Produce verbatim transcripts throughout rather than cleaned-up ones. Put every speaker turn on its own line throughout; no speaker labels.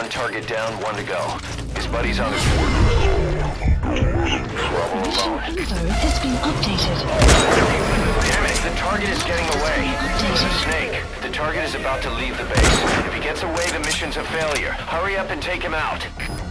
target down, one to go. His buddy's on his way.
Mission info has been updated.
Damn it, the target is getting away. This is Snake. The target is about to leave the base. If he gets away, the mission's a failure. Hurry up and take him out.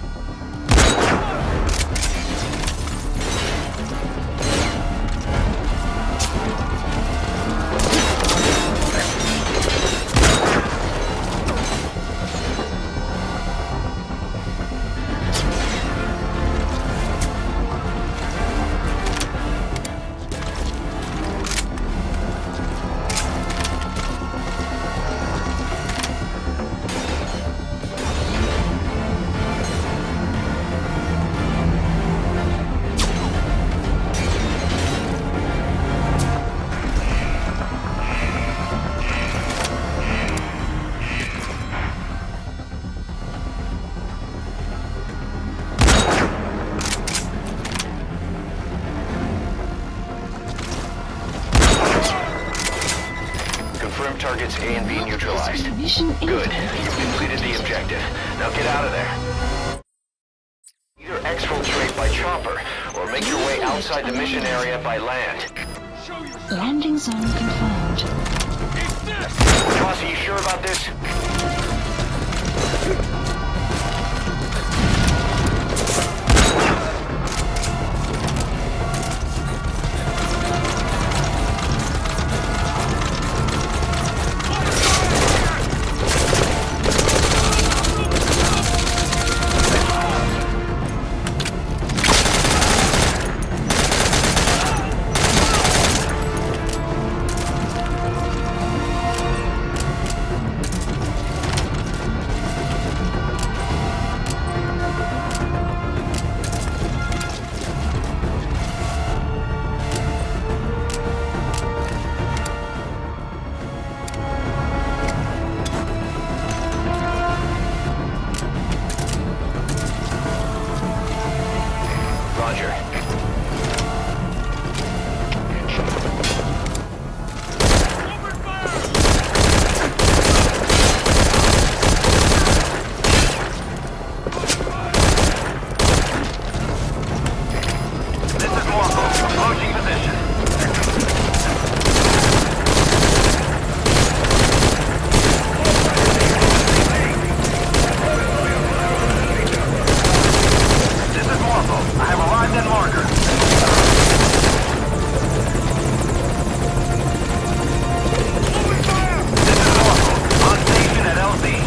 Targets A and B neutralized. Good. You've completed the objective. Now get out of there. Either exfiltrate by chopper, or make your way outside the mission area by land.
Landing zone confirmed.
Boss, are you sure about this? Roger. This is Marco, approaching position. This is Marco. I have arrived at marker. This is Marco. On station at L Z.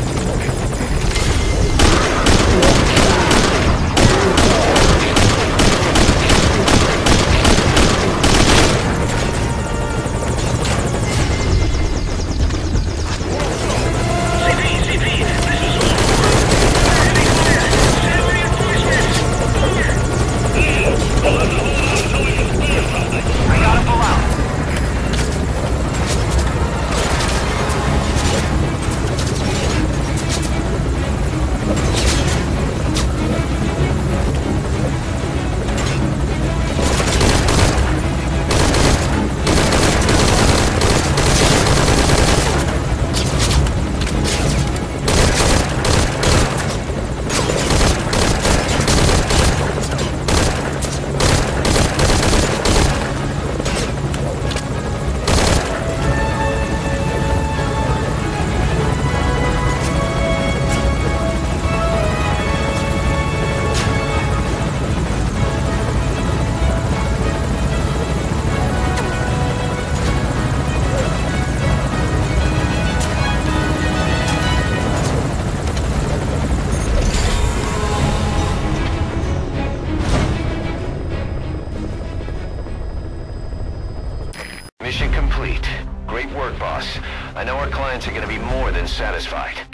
Mission complete. Great work, boss. I know our clients are going to be more than satisfied.